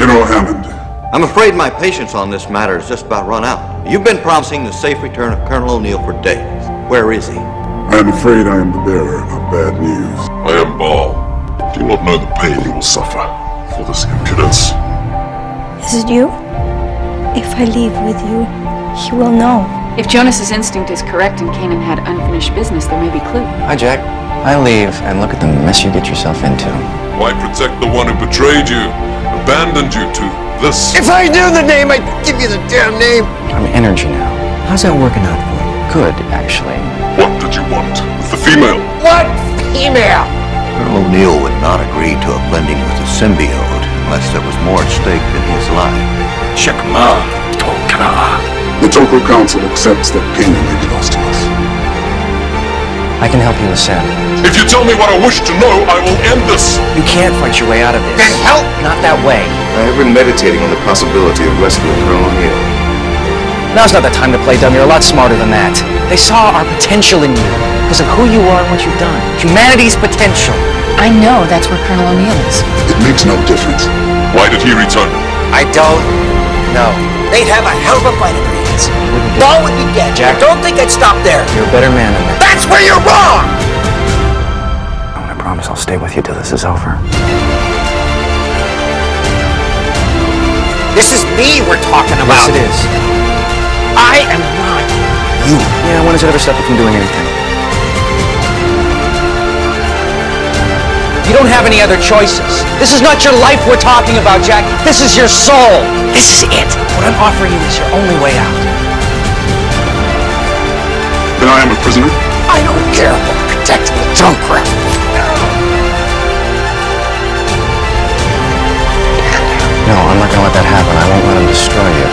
General Hammond. I'm afraid my patience on this matter is just about run out. You've been promising the safe return of Colonel O'Neill for days. Where is he? I am afraid I am the bearer of bad news. I am Baal. Do you not know the pain you will suffer for this impudence? Is it you? If I leave with you, he will know. If Jonas's instinct is correct and Kanan had unfinished business, there may be clue. Hi, Jack. I leave, and look at the mess you get yourself into. Why protect the one who betrayed you, abandoned you to this? If I knew the name, I'd give you the damn name. I'm energy now. How's that working out for you? Good, actually. What did you want with the female? What female? Colonel O'Neill would not agree to a blending with the symbiote unless there was more at stake than his life. Shakma Tokana. The Toko Council accepts that Kanan may be lost to us. I can help you with Sam. If you tell me what I wish to know, I will end this. You can't fight your way out of this. Then help! Not that way. I have been meditating on the possibility of rescuing Colonel O'Neill. Now's not the time to play dumb. You're a lot smarter than that. They saw our potential in you because of who you are and what you've done. Humanity's potential. I know that's where Colonel O'Neill is. It makes no difference. Why did he return? I don't know. They'd have a hell of a fight in their hands. Ball would be dead. Jack. I don't think I'd stop there. You're a better man than that. That's where you're wrong! I promise I'll stay with you till this is over. This is me we're talking about. Yes, it is. I am not you. Yeah, when has it ever stopped you from doing anything? You don't have any other choices. This is not your life we're talking about, Jack. This is your soul. This is it. What I'm offering you is your only way out. Then I am a prisoner? I don't care about protecting the junk crap. No, I'm not gonna let that happen. I won't let him destroy you.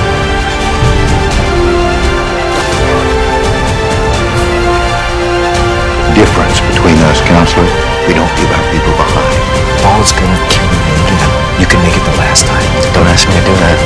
Difference between us, Counselor, we don't leave our people behind. Ball's gonna kill you. You can make it the last time. Don't ask me to do that.